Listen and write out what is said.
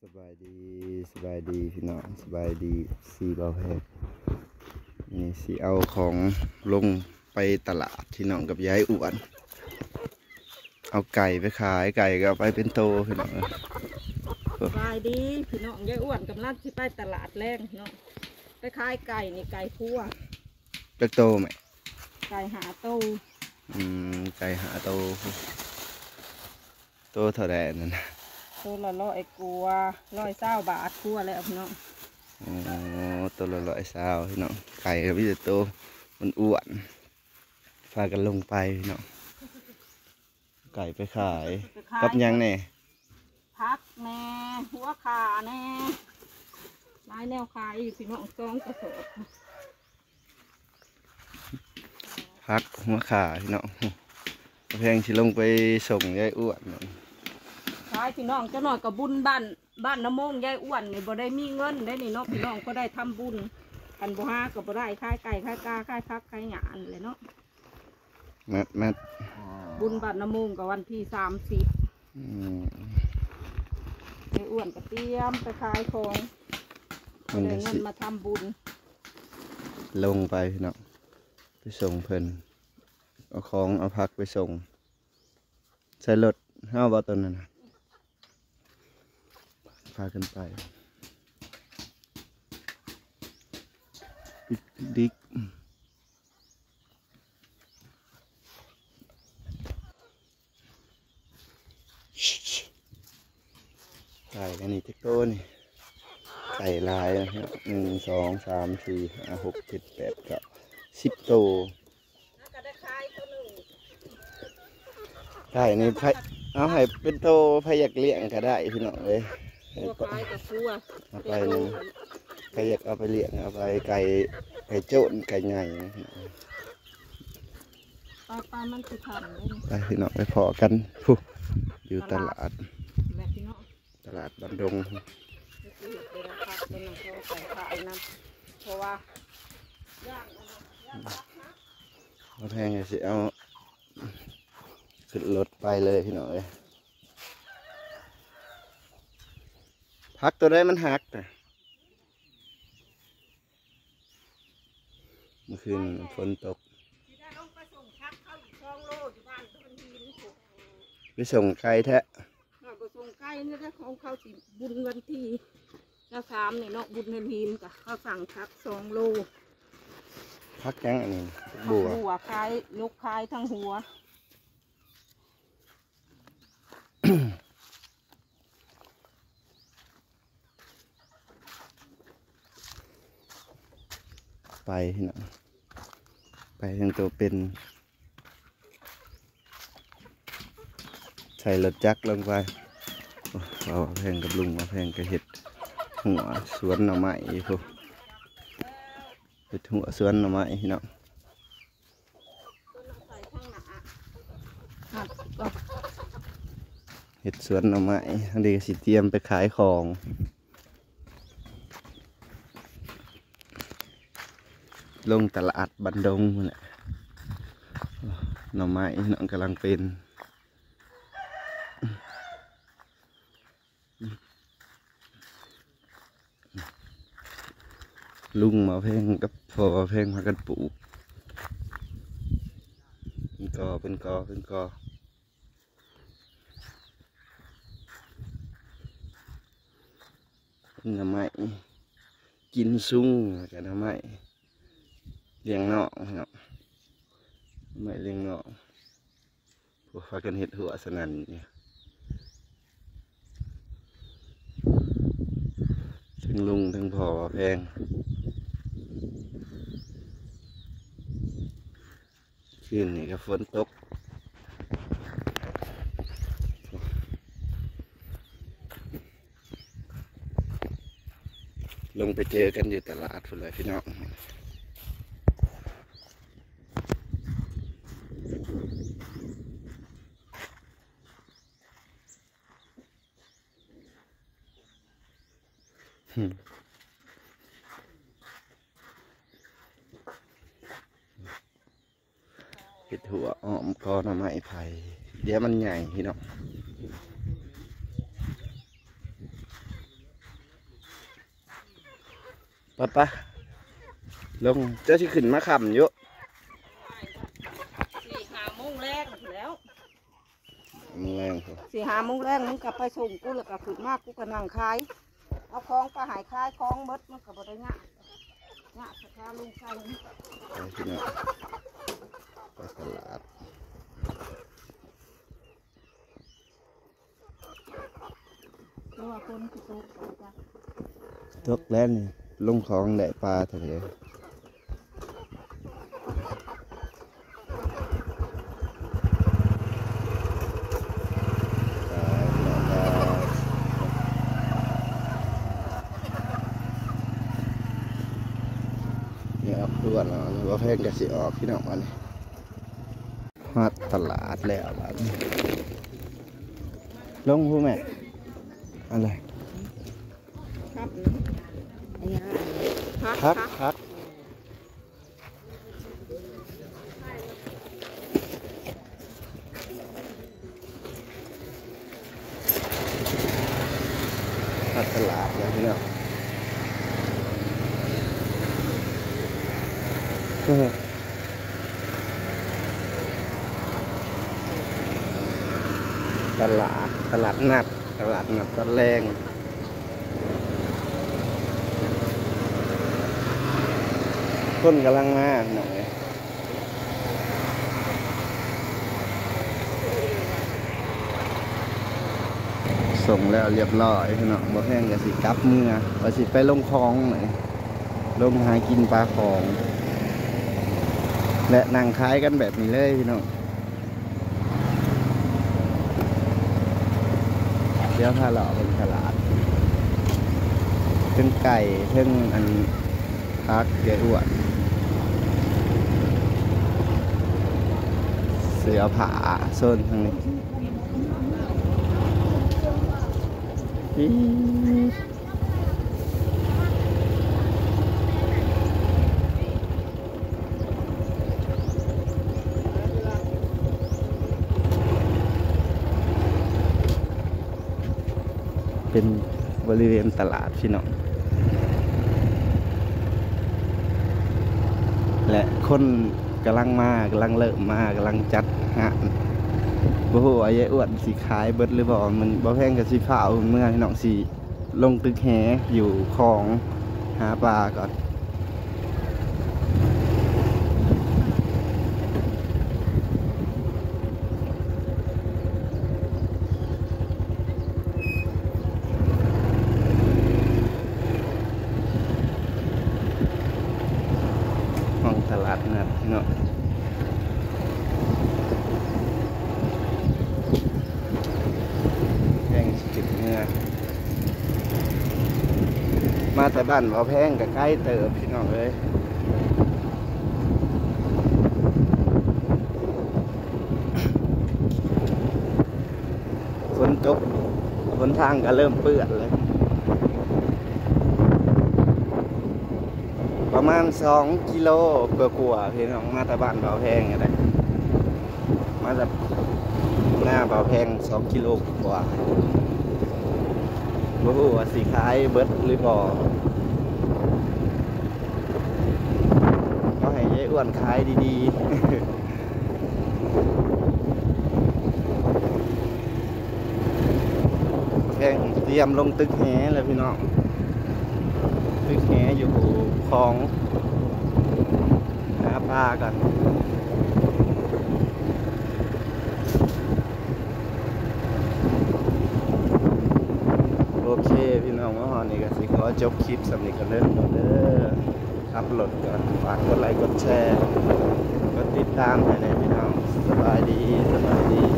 บายดีสบายดีพี่น้องสบายดีสีเบาแพงนี่สีเอาของลงไปตลาดที่น้องกับยายอ้วนเอาไก่ไปขายไก่ก็เอาไปเป็นโตพี่น้องสบายดีพี่น้องยายอ้วนกำลังที่ไปตลาดแรงเนาะไปขายไก่นี่ไก่คั่วเป็นโตไหมไก่หาโตไก่หาโตโตเท่าไหร่นั่นตัวละ120 บาทคั่วแล้วพี่น้องตัวละ120พี่น้องไก่กับพี่โตมันอ้วนพากันลงไปพี่น้องไก่ไปขายกับยังแน่พักแน่หัวขาแน่ลายแนวขายพี่น้อง2 กระสอบพักหัวขาพี่น้องแพงสิลงไปส่งยายอ้วนขายพี่น้องจะหน่อยกับบุญบ้านน้ำมงยายอ้วนนี่บ่ได้มีเงินได้นี่เนาะพี่น้องก็ได้ทำบุญกันบ่ฮาก็บ่ได้ขายไก่ขายกาขายพักขายหยาอันเลยเนาะแม่บุญบ้านน้ำมงกับวันที่30ยายอ้วนก็เตรียมไปขายของได้เงินมาทำบุญลงไปพี่น้องไปส่งเพิ่นเอาของเอาพักไปส่งใส่รถห้าบาทตอนนั้นพากันไปดิกไก่อันนี้เทคโตนี่ไก่ลายนะครับ1 2 3 4 5 6 7 8 9 10 โตไก่นี่เอาให้เป็นโตพยักเลี้ยงก็ได้พี่น้องเลยเอาไปนึงใครอยากเอาไปเลี้ยงเอาไปไก่โจนไก่ใหญ่ปลามันคือทำไปพี่น้องไปพอกันผู้อยู่ตลาดบันดงแพงไงสิเอาขึ้นรถไปเลยพี่น้องเลยพักตัวได้มันหักนะเมื่อคืนฝนตกไปส่งไก่แท้ไปส่งไก่นี่ถ้าของเขาสิบุญวันที่3เนี่ยเนาะบุญเฮนหินกับเขาสั่งชัก2 โลพักยังอันนี้บัวคายยกคายทั้งหัวไปนะไปทั้งตัวเป็นใส่รถจักรลงไปเอาแพงกับลุงมาแพงกับเห็ดหัวสวนหน่อไม้พวกเห็ดหัวสวนหน่อไม้เนาะเห็ดสวนหน่อไม้อันนี้สิเตรียมไปขายของลงตลาดบันดงเนี่ยหน่อไม้น้องกำลังเป็นลุงมาเพ่งกับพ่อเพ่งมากันปลูกเป็นกอหน่อไม้กินซุ้งกับหน่อไม้เลี้ยงนอกเนาะไม่เลี้ยงนอกพวกพากันเห็ดหัวสนั่นเนี่ยทั้งลุงทั้งพ่อแพงคืนนี้ก็ฝนตกลงไปเจอกันอยู่ตลาดพุ่นเลยพี่น้องเห็ดหัวอ้อมกอหน่อไม้ไผ่เดี๋ยวมันใหญ่พี่น้องปะลงเจ้าที่ขึ้นมาขำเยอะ 4-5 โมงแรกแล้วมึงแรงพอ 4-5 โมงแรกมึงกลับไปส่งกูแล้วก็ขึ้นมากกูก็นั่งขายเอาของไปหายขายของเบิดมันก็บ่ได้งะสะพาลุงใส่ไปที่นี่ไปตลาดตัวคนที่ตกจ้ะตกแล้วนี่ลงของได้ปลาทะเลนี่ออกด่วนแล้วหรือว่าแพงกะสิออกพี่น้องมันฮอดตลาดแล้วบัดนี้ลงผู้แม่อะไรครับนะพักตลาดแล้วพี่น้องตลาดนัดตะแรงคนกำลังมาหน่อยส่งแล้วเรียบร้อยพี่น้องบ่แห้งกับสิกลับเมื่อว่าสิไปลงคลองหน่อยลงหากินปลาของและนั่งขายกันแบบนี้เลยพี่น้องเดี๋ยวถ้าเราเป็นตลาดทั้งไก่ทั้งอันพักเกลืออ้วนเสือผาโซนทางนี้เป็นบริเวณตลาดพี่น้องและคนกำลังเริ่มมากำลังจัดงานบ่ฮู้ว่ายายอ้วนสิขายเบิดหรือบ่มันบ่แพงกับสิฟ้าวเมื่อพี่น้องสิลงตึกแหอยู่ของหาปลาก่อนห้องตลาดนัดพี่น้องมาแต่บ้านบ่แพงกับใกล้เติบพี่น้องเลยฝนตกฝนทางก็เริ่มเปื้อนเลยประมาณ2 กิโลกว่าพี่น้องมาแต่บ้านบ่แพงอะไรมาจากหน้าบ่แพง2 กิโลกว่าบ่ฮู้ว่าสิขายเบิดหรือบ่ก็ให้ยายอ้วนขายดีๆแพงเตรียมลงตึกแหเลยพี่น้องตึกแหอยู่ของหาปลากันโอเคพี่น้องว่าหอนี่ก็สิขอจบคลิปสำหรับกันเด้อขับรถก่อนฝากกดไลค์กดแชร์กดติดตามให้ในพี่น้องสบายดี